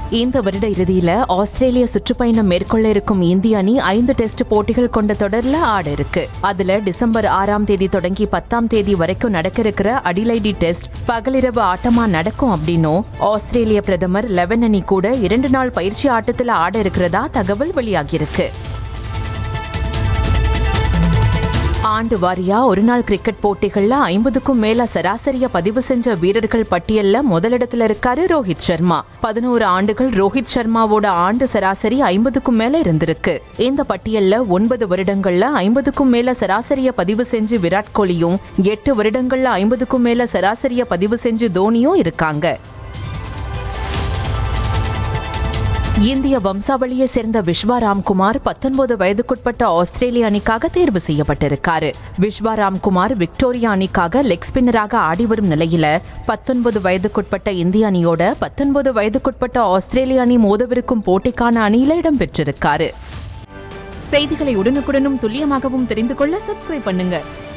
இந்த வருட இறுதியில ஆஸ்திரேலிய சுற்றுப்பயணம் மேற்கொள்ள இருக்கும் இந்திய அணி 5 டெஸ்ட் போட்டிகள் கொண்ட தொடர்ல ஆட இருக்கு. அதுல டிசம்பர் 6ஆம் தேதி தொடங்கி 10ஆம் தேதி வரைக்கும் நடக்க இருக்கிற அடிலைடி டெஸ்ட் பகலிரவு ஆட்டமா நடக்கும் அப்படின்னும் ஆஸ்திரேலிய பிரதமர் லெவன் அணி கூட 2 நாள் பயிற்சி ஆட்டத்துல ஆட இருக்கிறதா தகவல் வெளியாகியிருக்கு. ஆண்டு வாரியா ஒருநாள் கிரிக்கெட் போட்டிகள்ல 50க்கும் மேல சராசரியா பதிவு செஞ்ச வீரர்கள் பட்டியல்ல முதலிடத்துல இருக்காரு ரோஹித் சர்மா. 11 ஆண்டுகள் ரோஹித் சர்மாவோட ஆண்டு சராசரி 50க்கும் மேல இருந்திருக்கு. இந்த பட்டியல்ல 9 வருடங்கள்ல 50க்கும் மேல சராசரியா பதிவு செஞ்சு விராட் கோலியும் 8 வருடங்கள்ல 50க்கும் மேல சராசரியா பதிவு செஞ்சு தோனியும் இருக்காங்க. இந்திய வம்சாவளியை சேர்ந்த விஷ்வா ராம்குமார் 19 வயதுக்குட்பட்ட ஆஸ்திரேலிய அணிக்காக தேர்வு செய்யப்பட்டிருக்காரு. விஷ்வா ராம்குமார் விக்டோரியா அணிக்காக லெக் ஸ்பின்னராக ஆடி வரும் நிலையில 19 வயதுக்குட்பட்ட இந்திய அணியோட 19 வயதுக்குட்பட்ட ஆஸ்திரேலிய அணி மோதவிருக்கும் போட்டிக்கான அணியில இடம்பெற்றிருக்காரு. செய்திகளை உடனுக்குடனும் துல்லியமாகவும் தெரிந்து கொள்ள சப்ஸ்கிரைப் பண்ணுங்க.